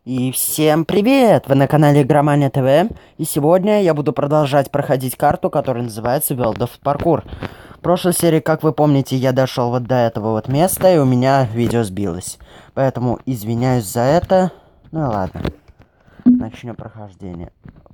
И всем привет! Вы на канале Игромания ТВ, и сегодня я буду продолжать проходить карту, которая называется World of Parkour. В прошлой серии, как вы помните, я дошел вот до этого вот места, и у меня видео сбилось. Поэтому извиняюсь за это. Ну ладно, начнем прохождение.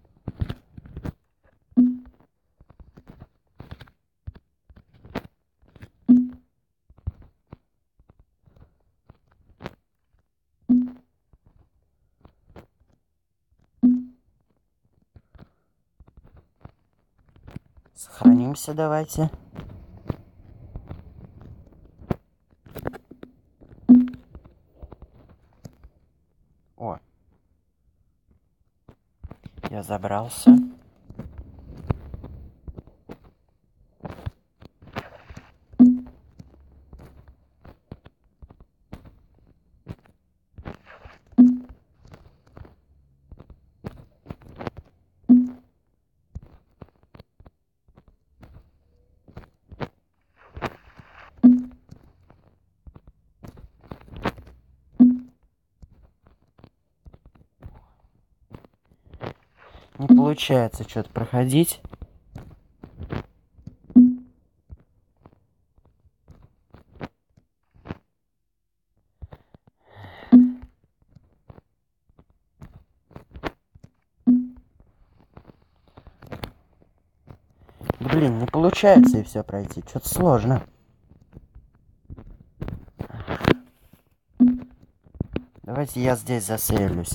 Сохранимся давайте. О, я забрался. Не получается что-то проходить. Блин, не получается и все пройти. Что-то сложно. Давайте я здесь засейвлюсь.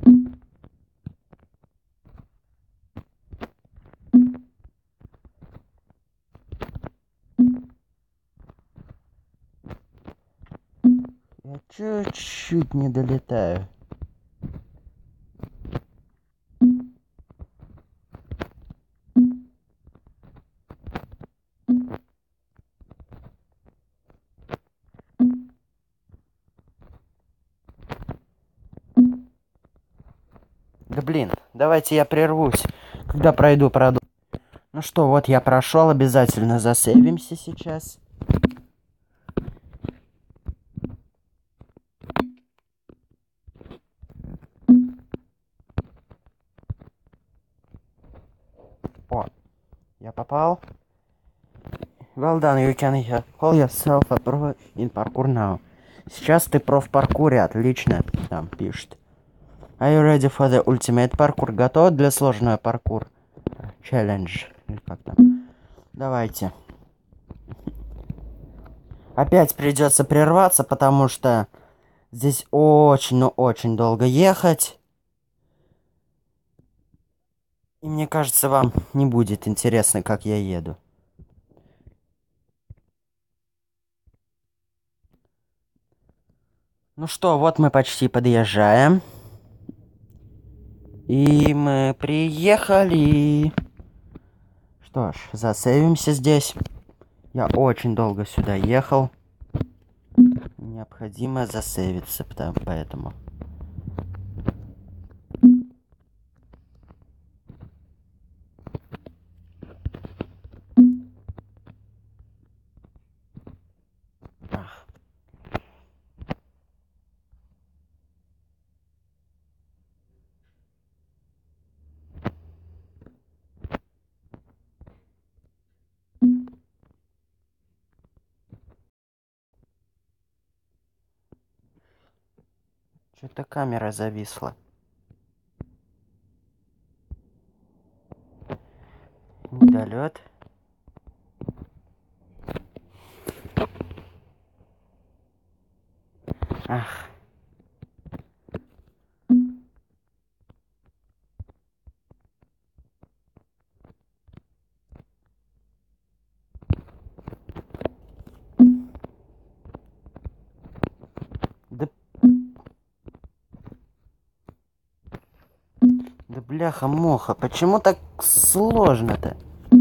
Я чуть-чуть не долетаю. Да блин, давайте я прервусь. Когда пройду. Ну что, вот я прошел, обязательно засейвимся сейчас. О, я попал. Well done, you can call yourself a pro in parkour now. Сейчас ты про в паркуре, отлично, там пишет. Are you ready for the ultimate parkour? Готов для сложного паркур? Challenge. Или как там? Давайте. Опять придется прерваться, потому что здесь очень, но очень долго ехать. И мне кажется, вам не будет интересно, как я еду. Ну что, вот мы почти подъезжаем. И мы приехали. Что ж, засейвимся здесь. Я очень долго сюда ехал. Необходимо засейвиться, поэтому. Ах. Что-то камера зависла. Недолет. Ах. Да, да бляха-муха, почему так сложно-то?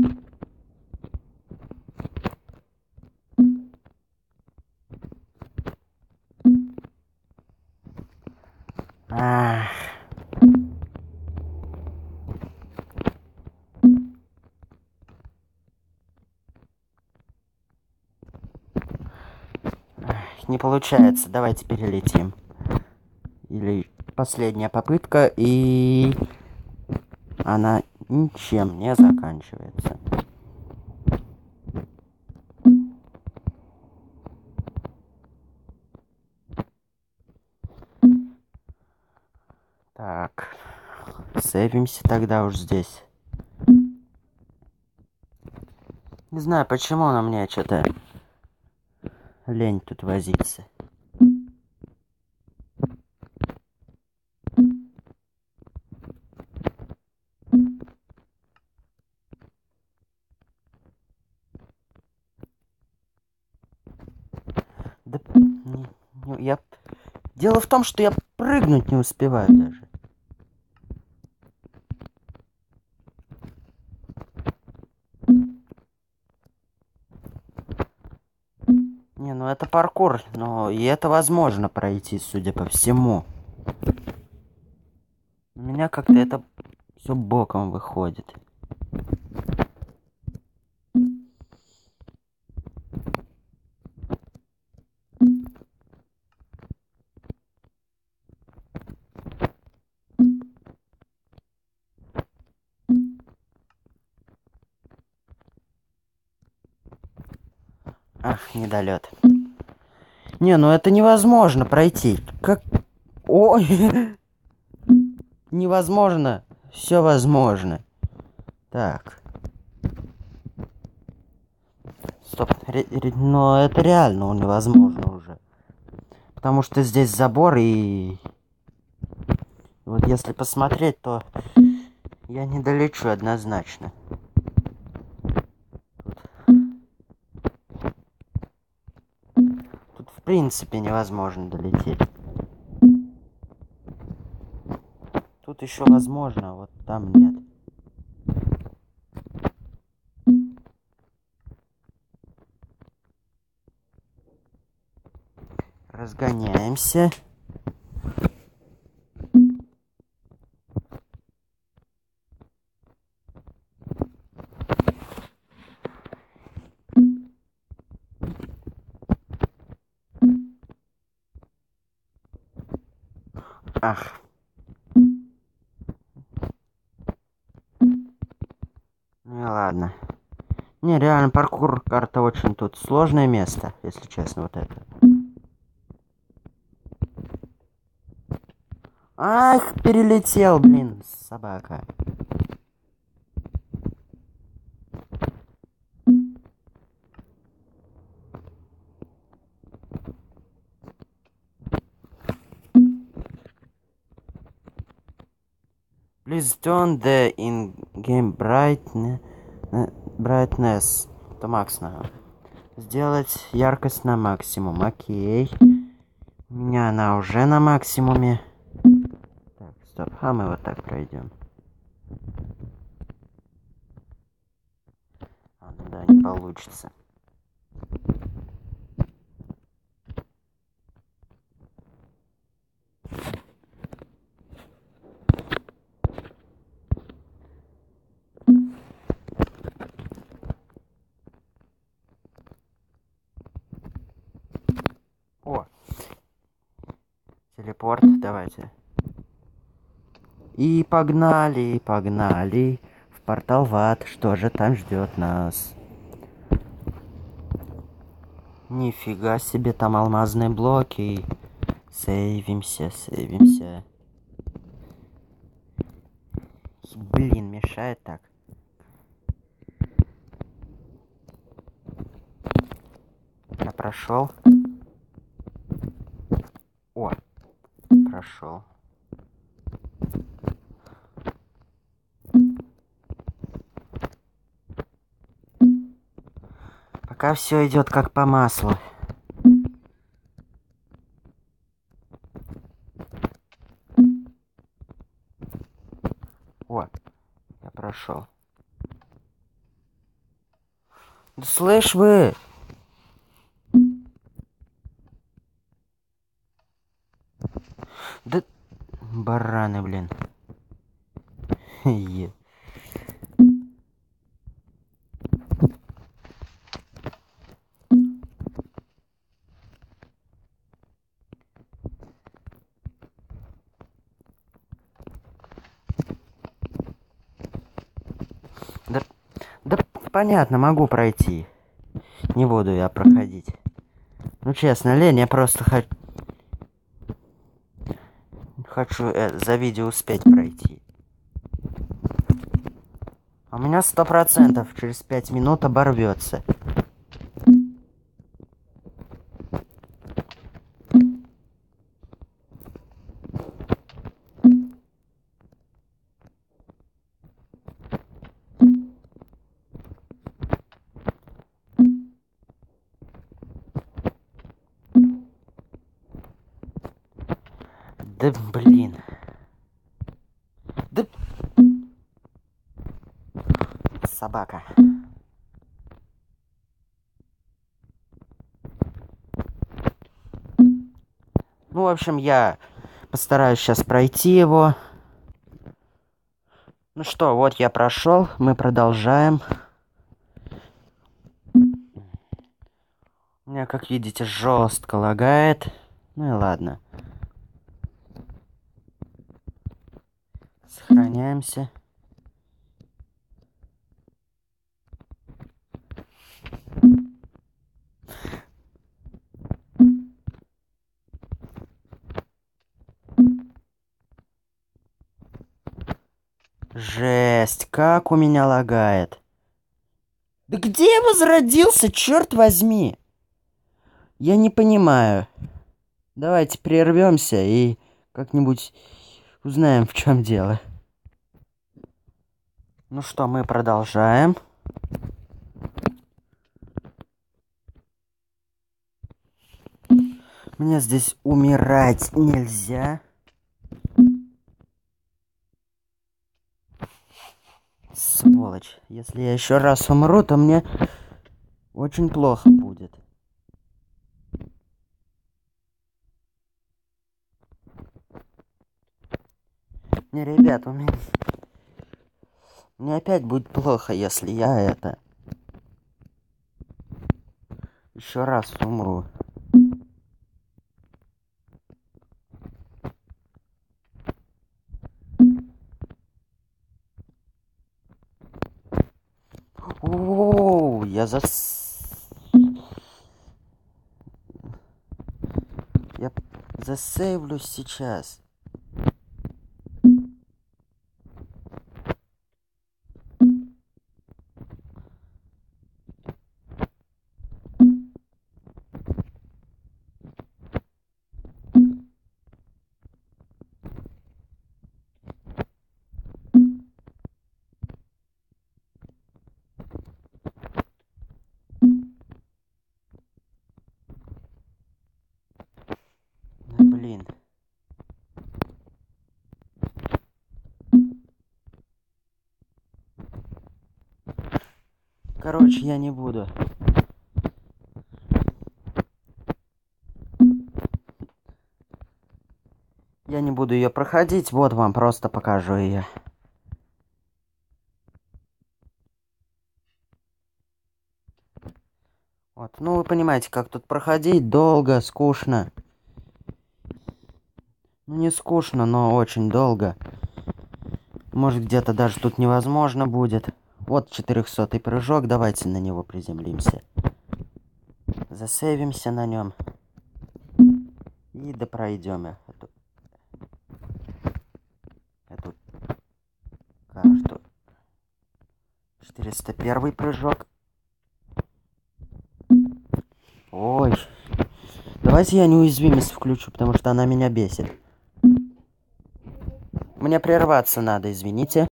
Ах. Не получается, давайте перелетим. Или последняя попытка, и она ничем не заканчивается. Так, сейвимся тогда уж здесь. Не знаю, почему, но мне что-то лень тут возиться. Да, я... Дело в том, что я прыгнуть не успеваю даже. Не, ну это паркур, но и это возможно пройти, судя по всему. У меня как-то это все боком выходит. Ах, недолет. Не, ну это невозможно пройти. Как... Ой! Невозможно. Все возможно. Так. Стоп. Но это реально невозможно уже. Потому что здесь забор и... Вот если посмотреть, то я не долечу однозначно. Тут в принципе невозможно долететь. Тут еще возможно, а вот там нет. Разгоняемся. Ах. Ну и ладно. Не, реально, паркур карта очень тут сложное место, если честно, вот это. Ах, перелетел, блин, собака. Please turn the in-game brightness to максимум. Сделать яркость на максимум. Окей. У меня она уже на максимуме. Так, стоп. А мы вот так пройдем. А, ну да, не получится. О! Телепорт, давайте. И погнали, погнали. В портал в ад. Что же там ждет нас? Нифига себе, там алмазные блоки. Сейвимся, сейвимся. Блин, мешает так. Я прошел. О, прошел. Пока все идет как по маслу. О, я прошел. Да слышь вы! Да бараны, блин. Понятно, могу пройти. Не буду я проходить. Ну, честно, лень, я просто хочу за видео успеть пройти. А у меня 100% через 5 минут оборвется. Да блин. Да... Собака. Ну, в общем, я постараюсь сейчас пройти его. Ну что, вот я прошел, мы продолжаем. У меня, как видите, жестко лагает. Ну и ладно. Сохраняемся. Жесть, как у меня лагает. Да где я возродился, черт возьми? Я не понимаю. Давайте прервемся и как-нибудь узнаем, в чем дело. Ну что, мы продолжаем. Мне здесь умирать нельзя. Сволочь. Если я еще раз умру, то мне очень плохо будет. Не, ребят, мне опять будет плохо, если я еще раз умру. Оу, я засейвлюсь сейчас. Блин. Короче, я не буду. Я не буду ее проходить, вот вам просто покажу ее. Вот, ну вы понимаете, как тут проходить, долго, скучно. Ну не скучно, но очень долго. Может где-то даже тут невозможно будет. Вот 400-й прыжок, давайте на него приземлимся. Засейвимся на нем. И допройдем эту карту. 401 прыжок. Ой. Давайте я неуязвимость включу, потому что она меня бесит. Мне прерваться надо, извините.